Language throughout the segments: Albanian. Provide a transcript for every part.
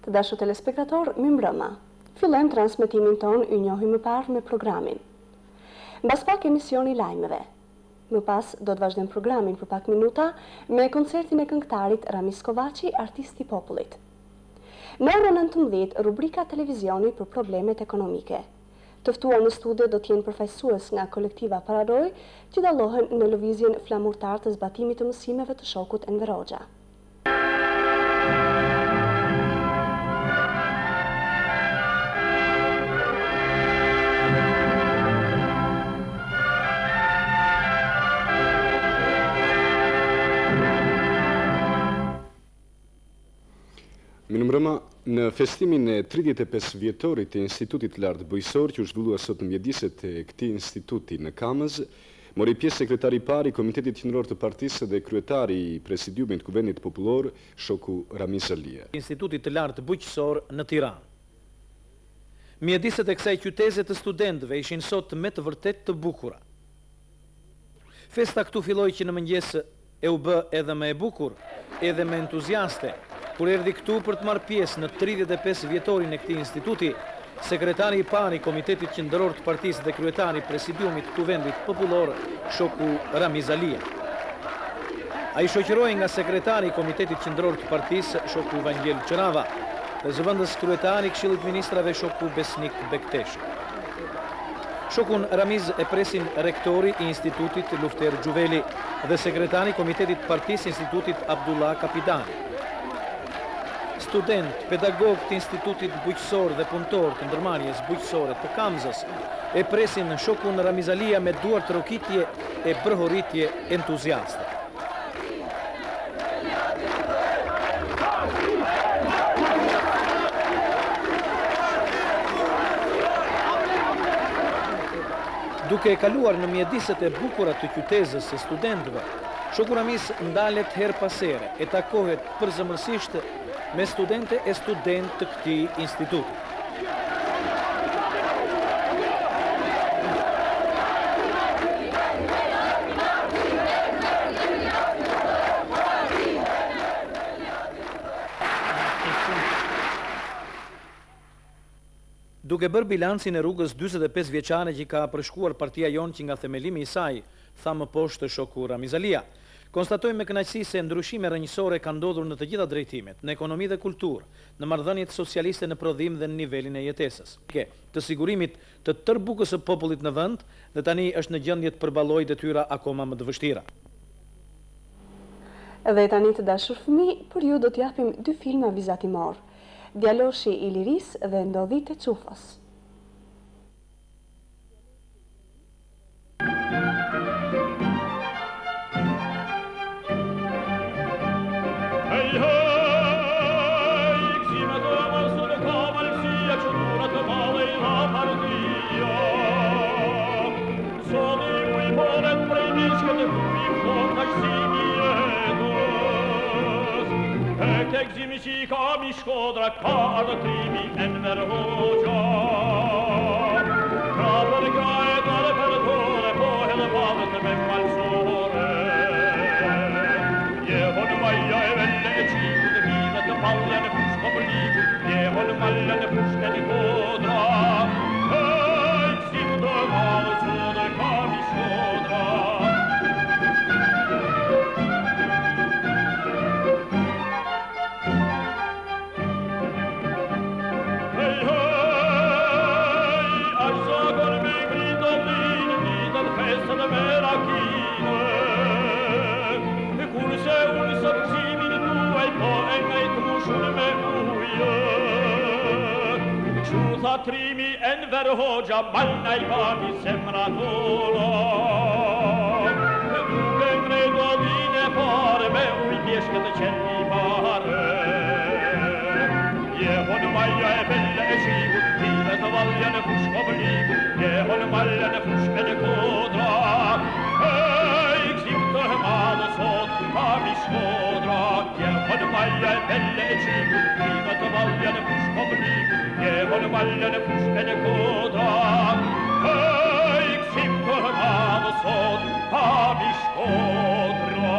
Të dashur telespektator, mirëmbrëma. Fillojmë transmetimin ton y njohim më parë me programin. Mbas pak emisioni lajmeve. Më pas do të vazhdojmë programin për pak minuta me koncertin e këngëtarit Ramis Kovaçi, artisti i popullit. Në orën 19, rubrika televizioni për problemet ekonomike. Të ftuar në studio do të jenë përfaqësues nga kolektiva Paradoj, që dallohen në lëvizjen flamurtar të zbatimit të mësimeve të shokut Enver Hoxha. Mirëmbrëma, në festimin e 35 vjetorit të Institutit Lartë Bujqësor, që u zhvillua sot në mjediset e këtij instituti në Kamëz, mori pjesë sekretari i parë i Komitetit Qendror të Partisë dhe kryetari i Presidiumit të Kuvendit Popullor, shoku Ramis Alia. Institutit të Lartë Bujqësor në Tiranë. Mjediset e kësaj qytete të studentëve ishin sot me të vërtet të bukura. Festa këtu filloi që në mëngjes e u bë edhe më e bukur, edhe më entuziaste, kur erdhi këtu për të marrë pjesë në 35 vjetorin e këtij instituti, sekretari i parë i Komitetit Qendror të Partisë dhe kryetari i Presidiumit të Kuvendit Popullor, shoku Ramis Alia. Ai shoqëroi nga sekretari i Komitetit Qendror të Partisë, shoku Vangel Qerava, dhe zëvendës kryetari i Këshillit të Ministrave, shoku Besnik Bektesh. Shokun Ramis e presin rektori i Institutit Lufter Gjuveli dhe sekretari i Komitetit të Partisë Institutit Abdullah Kapitani. Student, pedagog të Institutit Bujqësor dhe punëtor të ndërmarrjes bujqësore të Kamzës e presin shokun Ramis Alia me duar të rokitje e brëhoritje entuziaste. Duke e kaluar në mjediset e bukura të qytetës së studentëve, shoku Ramis ndalet her pas here e takohet përzemërsisht me studente e student të këtij instituti. Duke bërë bilancin e rrugës 45 vjeçare që ka përshkuar partia jonë që nga themelimi i saj, tha më poshtë shoku Ramis Alia, konstatojmë me kënaqësi se ndryshime rrënjësore kanë ndodhur në të gjitha drejtimet, në ekonomi dhe kulturë, në marrëdhëniet socialiste në prodhim dhe në nivelin e jetesës. Të sigurimit të tërë bukës së popullit në vend dhe tani është në gjendje të përballojë detyra akoma më të vështira. Dhe tani të dashur fëmijë, për ju do t'japim 2 filma vizatimor. Djaloshi i Liris dhe Ndodhit e Çufës. Egzimi ka mi shkodra ka ardhëtrimi Enver Hoxha. Ka për graje dore për dore, po edhe padët me malsore. Jehon maja e velle e qiku të hidhe të palle në fushko për liku, jehon malle në fushke në kodra. Egzim të malë sodre ka mi shkodra. Trimi Enver Hoxha malna I vami semratolo. Duke ngredo dine pare me uj pjeshke të qenë I pare. Jehon maja e belle e qiku, tine të valja në fushko për liku, jehon malja në fushke në kodra. Gzim të madhe sot ka mi shkodra, jehon maja e belle e qiku, tine të valja në fushko për liku, jehon malja në fushke në kodra. Gzim të madhe sot ka mi shkodra.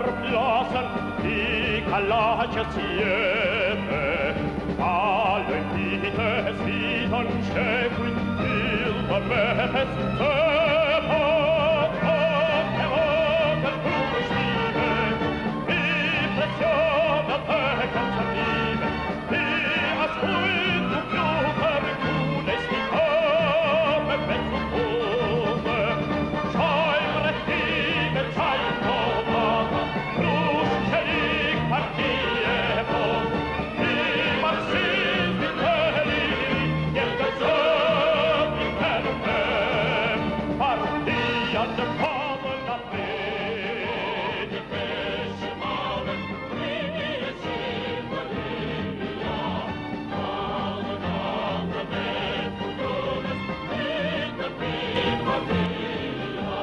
verplassen, die Kalatsche zierte. Alle Biete Sieden schäfen, Silbermettes Zepot, und Erogen Kugelstiebe, die Pression der Böcken zerlieben, die als Hund und Blucher Kules die Komme mit zu Home, Schäumre Tiegel, Scheintobata, Bruscherig Partie, die Marsil mit König, Geld Zöp in Kerpen, Partie an der Kabel nach Weh, die Wäsche malen, die Silberlinia, alle andere Welt und Jonas, in der Privalia.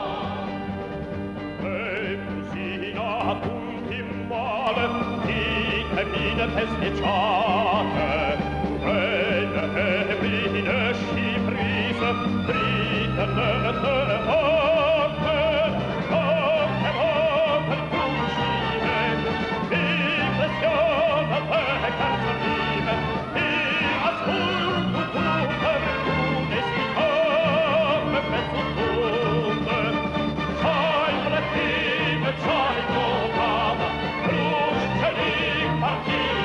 Musina und im Male, die Kamine festeggiate, eine Hebine Schifrise, Britannette Orte, Orte, Orte, Kugelstiebe, die Pression der Böcker zerlieben, die als Hund und Bluter tun es die Komme mit zu Tode. Schäumre Tiegel, Scheintobata, Bruscherig Partie,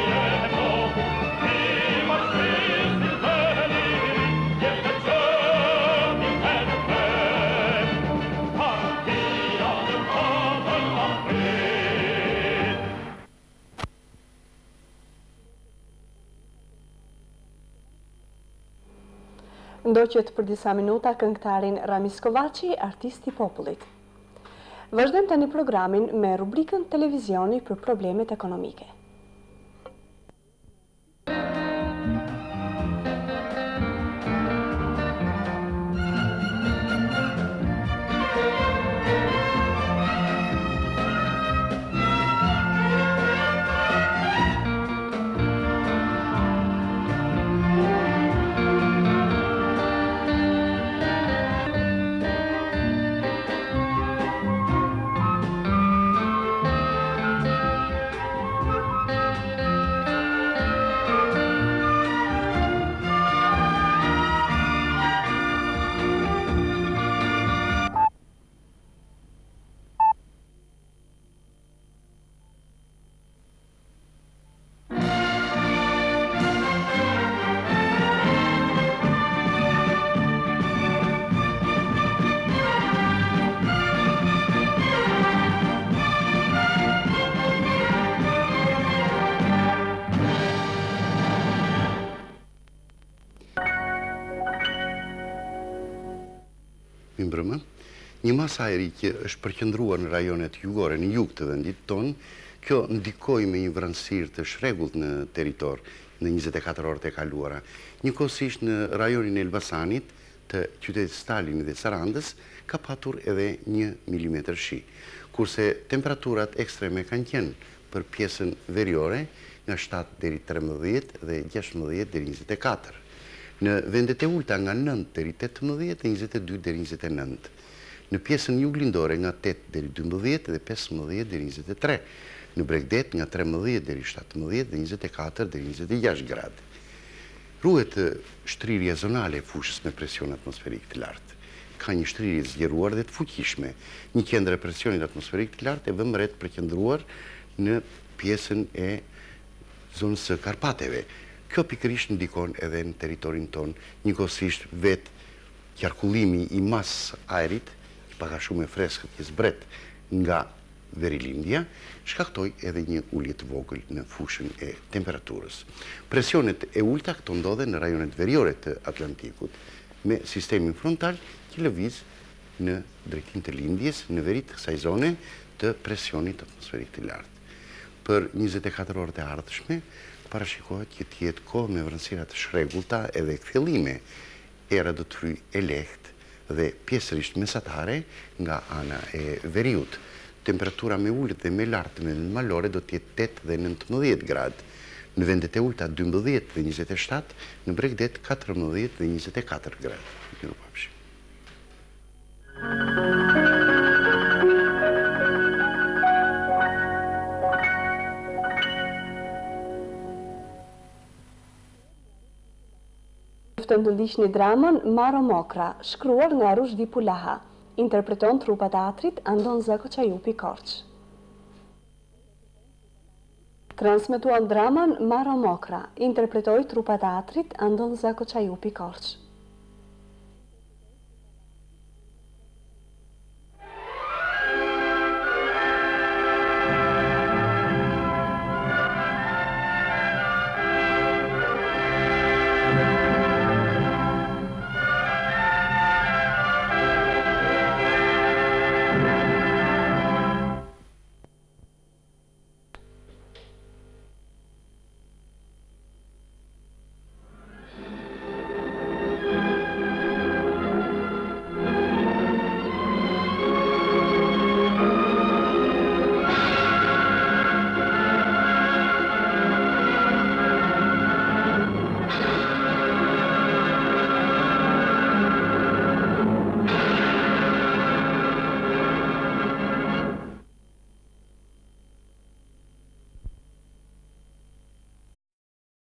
die Marsil in König, Geld Zöp in Kerpen, Partie an der Kabel nach Weh. Ndoqët për disa minuta këngëtarin Ramis Kovaci, artisti i popullit. Vazhdojmë tani programin me rubrikën Televizioni për problemet ekonomike. Mbrëmë, një masë ajri që është përqendruar në rajonet jugore, në jug të vendit tonë, kjo ndikoi me një vranësirë të shregullt në territor në 24 orët e kaluara. Njëkohësisht në rajonin e Elbasanit, të qytetit Stalin dhe Sarandës, ka patur edhe 1 milimetër shi, kurse temperaturat ekstreme kanë qenë për pjesën veriore nga 7 deri 13 dhe 16 deri 24. Në vendet e ulta nga 9 deri 18 dhe 22 deri 29. Në pjesën juglindore nga 8 deri 12 dhe 15 deri 23. Në Bregdet nga 13 deri 17 dhe 24 deri 26 gradë. Ruhet shtrirje zonale e fushës me presion atmosferik të lartë. Ka një shtrirje zgjeruar dhe të fuqishme. Një qendër e presionit atmosferik të lartë e vëmëret përqendruar në pjesën e zonës së Karpateve. Kjo pikërisht ndikon edhe në territorin tonë, njëkohësisht vetë qarkullimi i masë ajrit, që paka shumë e freskët që zbret nga verilindja, shkaktoi edhe një ulje të vogël në fushën e temperaturës. Presionet e ulta këto ndodhen në rajonet veriore të Atlantikut, me sistemin frontal që lëviz në drejtim të lindjes në veri të kësaj zone të presionit atmosferik të lartë. Për 24 orët e ardhshme, parashikohet që t'jetë kohë me vranësira të shregullta edhe kthjellime, era do të hyjë e lehtë dhe pjesërisht mesatare nga ana e veriut. Temperatura me ulët dhe me lartë me malore do t'jetë 8 dhe 19 gradë. Në vendet e ulta 12 dhe 27, në Bregdet 14 dhe 24 gradë. Mirupafshim. Të ndiqni dramën Maro Mokra, shkruar nga Rushdi Pulaha. Interpreton trupa teatrit Andon Zako Qajupi Korç. Transmetuan dramën Maro Mokra, interpretoi trupa teatrit Andon Zako Qajupi Korç.